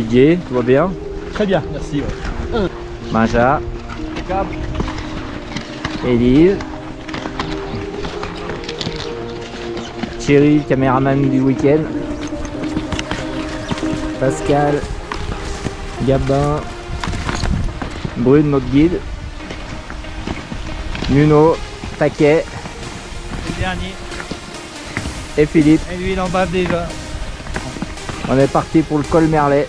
Didier, tout va bien? Très bien, merci. Ouais. Maja, Élise, Thierry, caméraman du week-end, Pascal, Gabin, Brune, notre guide, Nuno, Taquet Le dernier. et Philippe. Et lui il en bave déjà. On est parti pour le col Merlet.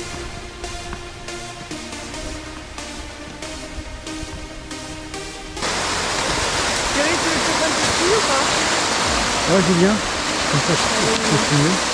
Thierry, tu veux que je te prenne tes skis ou pas? Ouais, Julien. Comme ça, je suis mieux.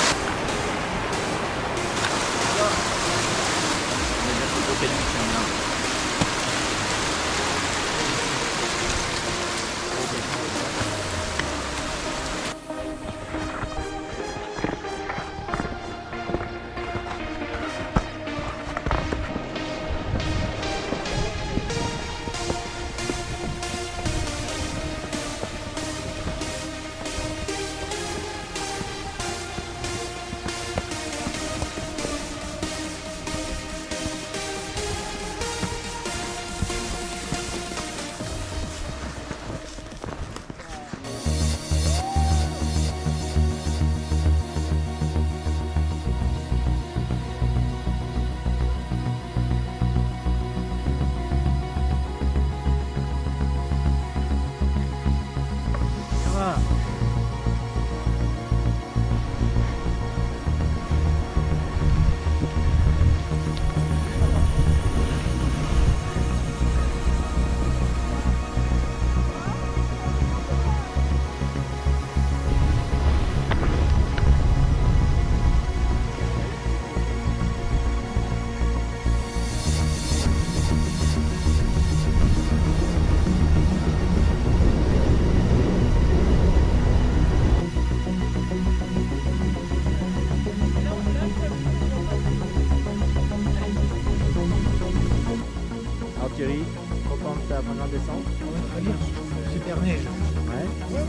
Alors Thierry, content de ta première descente? Très bien. Super neige. Ouais.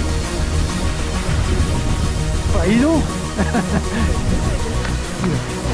Ah, ils ont.